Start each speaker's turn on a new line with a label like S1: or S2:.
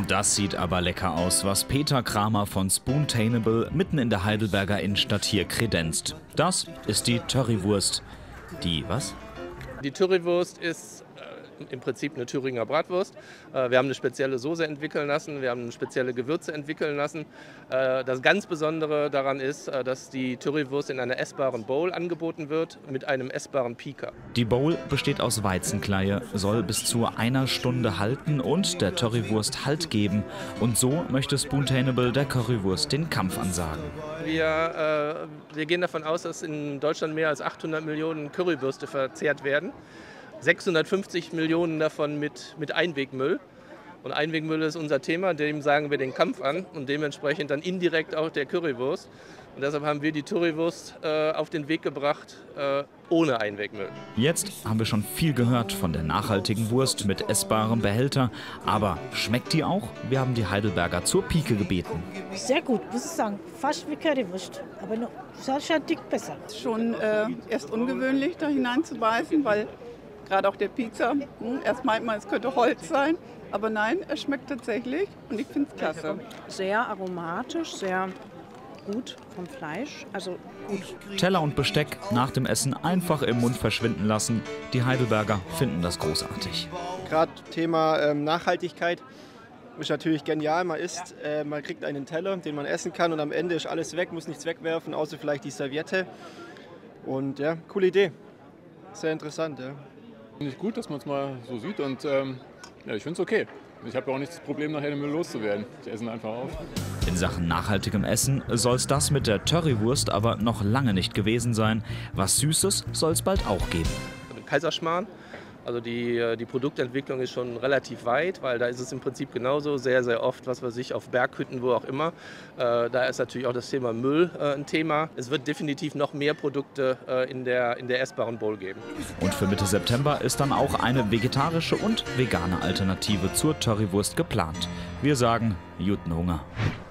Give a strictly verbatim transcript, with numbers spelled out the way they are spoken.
S1: Das sieht aber lecker aus, was Peter Kramer von Spoontainable mitten in der Heidelberger Innenstadt hier kredenzt. Das ist die Currywurst. Die was?
S2: Die Currywurst ist äh, im Prinzip eine Thüringer Bratwurst. Äh, wir haben eine spezielle Soße entwickeln lassen, wir haben spezielle Gewürze entwickeln lassen. Äh, das ganz Besondere daran ist, äh, dass die Currywurst in einer essbaren Bowl angeboten wird mit einem essbaren Pieker.
S1: Die Bowl besteht aus Weizenkleie, soll bis zu einer Stunde halten und der Currywurst Halt geben. Und so möchte Spoontainable der Currywurst den Kampf ansagen.
S2: Wir, äh, wir gehen davon aus, dass in Deutschland mehr als achthundert Millionen Currywürste verzehrt werden. sechshundertfünfzig Millionen davon mit, mit Einwegmüll. Und Einwegmüll ist unser Thema, dem sagen wir den Kampf an und dementsprechend dann indirekt auch der Currywurst. Und deshalb haben wir die Currywurst äh, auf den Weg gebracht, äh, ohne Einwegmüll.
S1: Jetzt haben wir schon viel gehört von der nachhaltigen Wurst mit essbarem Behälter. Aber schmeckt die auch? Wir haben die Heidelberger zur Pike gebeten.
S3: Sehr gut, muss ich sagen. Fast wie Currywurst, aber noch ein dick besser.
S4: Schon äh, erst ungewöhnlich, da hineinzubeißen, weil gerade auch der Pizza, hm, erst meint man, es könnte Holz sein. Aber nein, es schmeckt tatsächlich und ich finde es klasse.
S5: Sehr aromatisch, sehr gut vom Fleisch, also gut.
S1: Teller und Besteck nach dem Essen einfach im Mund verschwinden lassen. Die Heidelberger finden das großartig.
S6: Gerade Thema ähm, Nachhaltigkeit ist natürlich genial. Man isst, äh, man kriegt einen Teller, den man essen kann und am Ende ist alles weg, muss nichts wegwerfen, außer vielleicht die Serviette. Und ja, coole Idee. Sehr interessant. Ja.
S7: Finde ich gut, dass man es mal so sieht und ähm, ja, ich finde es okay. Ich habe ja auch nicht das Problem, nachher den Müll loszuwerden. Ich esse ihn einfach auf.
S1: In Sachen nachhaltigem Essen soll es das mit der Currywurst aber noch lange nicht gewesen sein. Was Süßes soll es bald auch geben.
S2: Kaiserschmarrn. Also die, die Produktentwicklung ist schon relativ weit, weil da ist es im Prinzip genauso sehr, sehr oft, was weiß ich, auf Berghütten, wo auch immer. Äh, da ist natürlich auch das Thema Müll äh, ein Thema. Es wird definitiv noch mehr Produkte äh, in der, in der essbaren Bowl geben.
S1: Und für Mitte September ist dann auch eine vegetarische und vegane Alternative zur Currywurst geplant. Wir sagen, guten Hunger.